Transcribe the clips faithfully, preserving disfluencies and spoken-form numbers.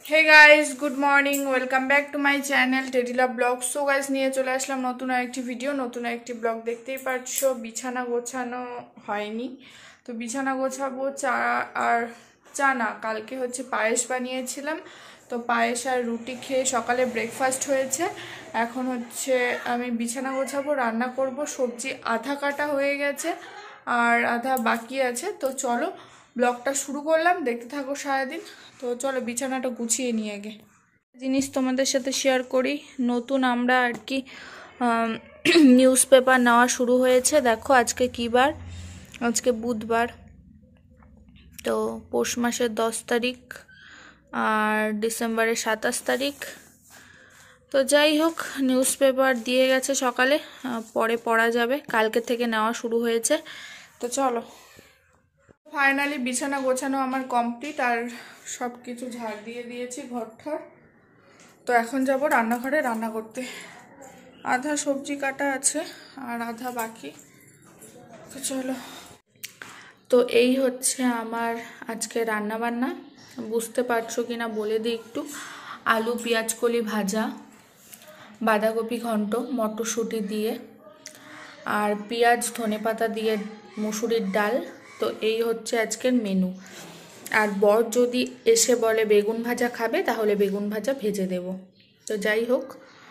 Hey guys, good morning. Welcome back to my channel Tedila Blog. So guys, নিয়ে চলে আসলাম নতুন আরেকটি video, নতুন আরেকটি ব্লগ। দেখতেই পাচ্ছো বিছানা গোছানো হয়নি, তো বিছানা গোছাবো। চা আর চা না, কালকে হচ্ছে পায়েস বানিয়েছিলাম, তো পায়েস আর রুটি খেয়ে সকালে ব্রেকফাস্ট হয়েছে। এখন হচ্ছে আমি বিছানা গোছাবো, রান্না করব। সবজি আধা কাটা হয়ে গেছে আর আধা বাকি আছে। তো চলো ব্লগটা শুরু করলাম, দেখতে থাকো সারাদিন। তো চলো বিছানাটা গুছিয়ে নিয়ে আগে জিনিস তোমাদের সাথে শেয়ার করি। নতুন আমরা আর কি নিউজ পেপার নেওয়া শুরু হয়েছে। দেখো আজকে কী বার, আজকে বুধবার, তো পৌষ মাসের দশ তারিখ আর ডিসেম্বরের সাতাশ তারিখ। তো যাই হোক, নিউজ পেপার দিয়ে গেছে সকালে, পরে পড়া যাবে। কালকে থেকে নেওয়া শুরু হয়েছে। তো চলো, ফাইনালি বিছানা গোছানো আমার কমপ্লিট আর সব কিছু ঝাড় দিয়ে দিয়েছি ঘরটার। তো এখন যাব রান্নাঘরে রান্না করতে। আধা সবজি কাটা আছে আর আধা বাকি। তো চলো, তো এই হচ্ছে আমার আজকে রান্না বান্না। বুঝতে পারছো কি না বলে দিই একটু। আলু পেঁয়াজ কলি ভাজা, বাঁধাকপি ঘন্ট মটরশুঁটি দিয়ে, আর পেঁয়াজ ধনেপাতা দিয়ে মুসুরির ডাল। তো এই হচ্ছে আজকের মেনু। আর বর যদি এসে বলে বেগুন ভাজা খাবে, তাহলে বেগুন ভাজা ভেজে দেব। তো যাই হোক,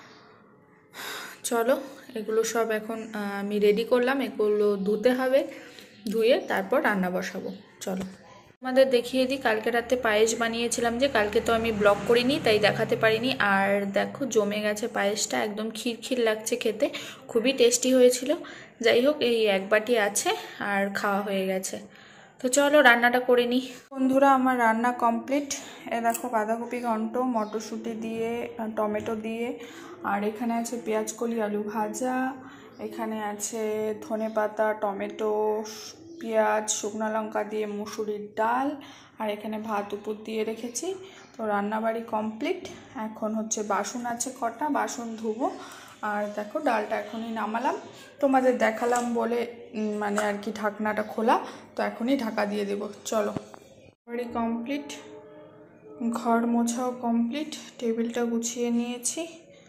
চলো এগুলো সব এখন আমি রেডি করলাম। এগুলো ধুতে হবে, ধুয়ে তারপর রান্না বসাবো। চলো আমাদের দেখিয়ে দিই। কালকে রাতে পায়েস বানিয়েছিলাম, যে কালকে তো আমি ব্লগ করিনি তাই দেখাতে পারিনি। আর দেখো জমে গেছে পায়েসটা, একদম ক্ষীর ক্ষীর লাগছে খেতে, খুবই টেস্টি হয়েছিল। যাই হোক, এই এক বাটি আছে আর খাওয়া হয়ে গেছে। তো চলো রান্নাটা করে নিই। বন্ধুরা, আমার রান্না কমপ্লিট। এ দেখো বাঁধাকপি ঘন্ট মটরশুঁটি দিয়ে টমেটো দিয়ে, আর এখানে আছে পেঁয়াজ কলি আলু ভাজা, এখানে আছে ধনেপাতা টমেটো পেঁয়াজ শুকনো লঙ্কা দিয়ে মুসুরির ডাল, আর এখানে ভাত উপর দিয়ে রেখেছি। তো রান্নাবাড়ি কমপ্লিট। এখন হচ্ছে বাসন আছে কটা, বাসন ধুবো। আর দেখো ডালটা এখনই নামালাম, তোমাদের দেখালাম বলে মানে আর কি ঢাকনাটা খোলা, তো এখনই ঢাকা দিয়ে দেব। চলো, বাড়ি কমপ্লিট, ঘর মোছাও কমপ্লিট, টেবিলটা গুছিয়ে নিয়েছি।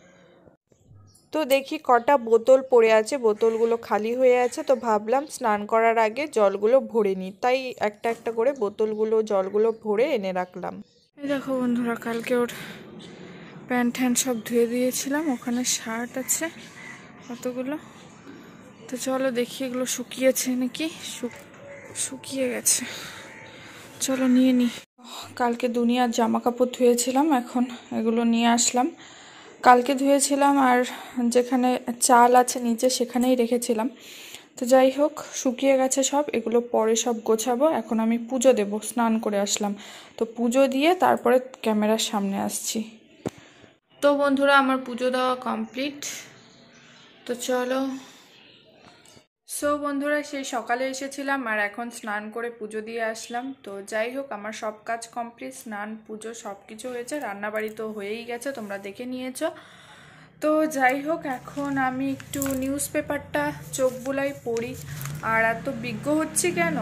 তো দেখি কটা বোতল পড়ে আছে, বোতলগুলো খালি হয়ে আছে। তো ভাবলাম স্নান করার আগে জলগুলো ভরে নিই, তাই একটা একটা করে বোতলগুলো জলগুলো ভরে এনে রাখলাম। এই দেখো বন্ধুরা, কালকে ওর প্যান্ট ট্যান্ট সব ধুয়ে দিয়েছিলাম, ওখানে শার্ট আছে কতগুলো। তো চলো দেখি এগুলো শুকিয়েছে নাকি। শুকিয়ে গেছে, চলো নিয়ে নিই। কালকে দুনিয়ার জামা কাপড় ধুয়েছিলাম, এখন এগুলো নিয়ে আসলাম। কালকে ধুয়েছিলাম আর যেখানে চাল আছে নিচে সেখানেই রেখেছিলাম। তো যাই হোক, শুকিয়ে গেছে সব, এগুলো পরে সব গোছাবো। এখন আমি পুজো দেব, স্নান করে আসলাম, তো পুজো দিয়ে তারপরে ক্যামেরার সামনে আসছি। তো বন্ধুরা, আমার পুজো দেওয়া কমপ্লিট। তো চলো, সো বন্ধুরা, সেই সকালে এসেছিলাম আর এখন স্নান করে পুজো দিয়ে আসলাম। তো যাই হোক, আমার সব কাজ কমপ্লিট, স্নান পুজো সব কিছু হয়েছে, রান্নাবাড়ি তো হয়েই গেছে, তোমরা দেখে নিয়েছো। তো যাই হোক, এখন আমি একটু নিউজ পেপারটা চোখ বুলাই পড়ি। আর এত বিজ্ঞ হচ্ছি কেন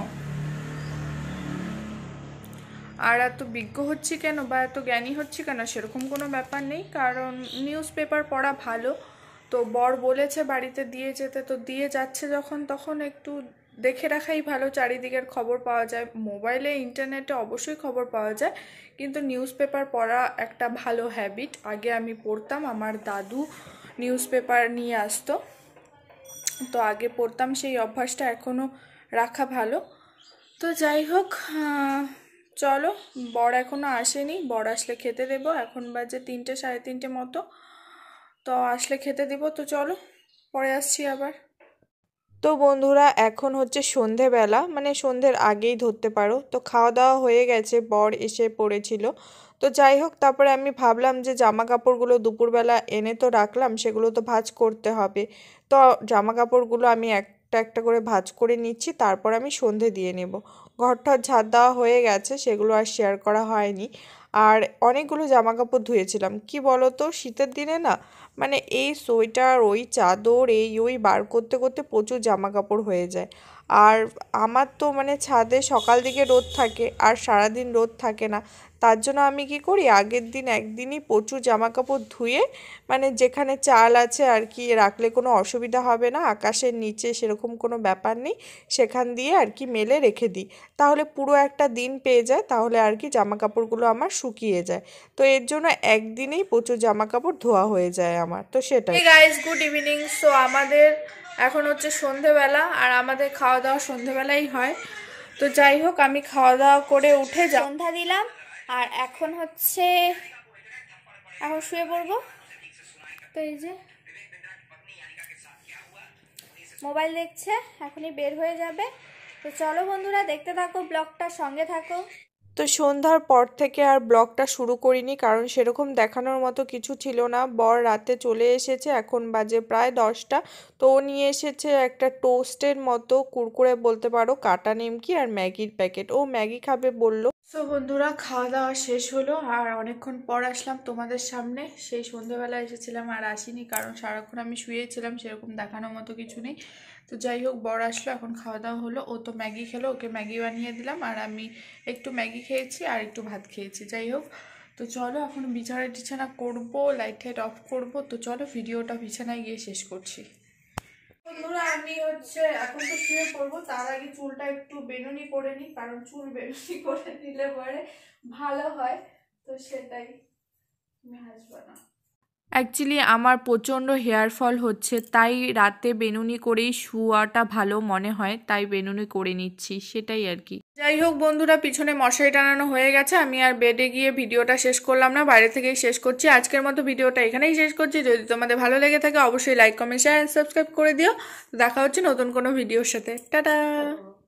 আর এত বিজ্ঞ হচ্ছি কেন বা এত জ্ঞানী হচ্ছি কেন, সেরকম কোনো ব্যাপার নেই। কারণ নিউজ পেপার পড়া ভালো। তো বর বলেছে বাড়িতে দিয়ে যেতে, তো দিয়ে যাচ্ছে যখন, তখন একটু দেখে রাখাই ভালো। চারিদিকের খবর পাওয়া যায়, মোবাইলে ইন্টারনেটে অবশ্যই খবর পাওয়া যায়, কিন্তু নিউজ পেপার পড়া একটা ভালো হ্যাবিট। আগে আমি পড়তাম, আমার দাদু নিউজ পেপার নিয়ে আসতো, তো আগে পড়তাম, সেই অভ্যাসটা এখনও রাখা ভালো। তো যাই হোক, চলো, বর এখনো আসেনি, বর আসলে খেতে দেব। এখন বাজে তিনটে সাড়ে তিনটে মতো, তো আসলে খেতে দেব। তো চলো, পরে আসছি আবার। তো বন্ধুরা, এখন হচ্ছে সন্ধেবেলা, মানে সন্ধ্যের আগেই ধরতে পারো। তো খাওয়া দাওয়া হয়ে গেছে, বর এসে পড়েছিল। তো যাই হোক, তারপরে আমি ভাবলাম যে জামা কাপড়গুলো দুপুরবেলা এনে তো রাখলাম, সেগুলো তো ভাঁজ করতে হবে। তো জামা কাপড়গুলো আমি একটা একটা করে ভাঁজ করে নিচ্ছি, তারপর আমি সন্ধে দিয়ে নেব। ঘরটা ঝাড় দেওয়া হয়ে গেছে, সেগুলো আর শেয়ার করা হয়নি। আর অনেকগুলো জামা কাপড় ধুয়েছিলাম, কি বলো তো, শীতের দিনে না মানে এই সোয়েটার ওই চাদর এই ওই বার করতে করতে প্রচুর জামা কাপড় হয়ে যায়। আর আমার তো মানে ছাদে সকাল দিকে রোদ থাকে আর সারাদিন রোদ থাকে না, তার জন্য আমি কি করি, আগের দিন একদিনই প্রচুর জামা কাপড় ধুয়ে মানে যেখানে চাল আছে আর কি রাখলে কোনো অসুবিধা হবে না, আকাশের নিচে সেরকম কোনো ব্যাপার নেই, সেখান দিয়ে আর কি মেলে রেখে দিই, তাহলে পুরো একটা দিন পেয়ে যায়, তাহলে আর কি জামা কাপড়গুলো আমার শুকিয়ে যায়। তো এর জন্য একদিনেই প্রচুর জামা কাপড় ধোয়া হয়ে যায় আমার, তো সেটাই। Guys good evening. সো আমাদের এখন হচ্ছে সন্ধেবেলা, আর আমাদের খাওয়া দাওয়া সন্ধেবেলাই হয়। তো যাই হোক, আমি খাওয়া দাওয়া করে উঠে সন্ধ্যা দিলাম, আর এখন হচ্ছে এখন শুয়ে পড়বো। তো এই যে মোবাইল দেখছে, এখনই বের হয়ে যাবে। তো চলো বন্ধুরা, দেখতে থাকো ব্লগটা, সঙ্গে থাকো। তো সন্ধ্যার পর থেকে আর ব্লগটা শুরু করিনি, কারণ সেরকম দেখানোর মতো কিছু ছিল না। বর রাতে চলে এসেছে, এখন বাজে প্রায় দশটা। তো ও নিয়ে এসেছে একটা টোস্টের মতো কুরকুরে বলতে পারো, কাটা নিমকি আর ম্যাগির প্যাকেট, ও ম্যাগি খাবে বলল। তো বন্ধুরা, খাওয়া দাওয়া শেষ হলো, আর অনেকক্ষণ পর আসলাম তোমাদের সামনে। সেই সন্ধ্যেবেলা এসেছিলাম আর আসিনি, কারণ সারাক্ষণ আমি শুয়েছিলাম, সেরকম দেখানোর মতো কিছু নেই। তো যাই হোক, বর আসলো, এখন খাওয়া দাওয়া হলো। ও তো ম্যাগি খেলো, ওকে ম্যাগি বানিয়ে দিলাম, আর আমি একটু ম্যাগি খেয়েছি আর একটু ভাত খেয়েছি। যাই হোক, তো চলো এখন বিছানা টিছানা করবো, লাইট টাইট অফ করবো। তো চলো ভিডিওটা বিছানায় গিয়ে শেষ করছি। বন্ধুরা, আমি হচ্ছে এখন তো শুয়ে পড়বো, তার আগে চুলটা একটু বেনুনি করে নিই, কারণ চুল বেনুনি করে নিলে পরে ভালো হয়। তো সেটাই, তুমি হাসবে না। অ্যাকচুয়ালি আমার প্রচণ্ড হেয়ার ফল হচ্ছে, তাই রাতে বেনুনি করেই শুয়াটা ভালো মনে হয়, তাই বেনুনি করে নিচ্ছি, সেটাই আর কি। যাই হোক বন্ধুরা, পিছনে মশারি টানানো হয়ে গেছে, আমি আর বেডে গিয়ে ভিডিওটা শেষ করলাম না, বাইরে থেকেই শেষ করছি। আজকের মতো ভিডিওটা এখানেই শেষ করছি। যদি তোমাদের ভালো লেগে থাকে অবশ্যই লাইক কমেন্ট শেয়ার সাবস্ক্রাইব করে দিও। দেখা হচ্ছে নতুন কোনো ভিডিওর সাথে। টাটা।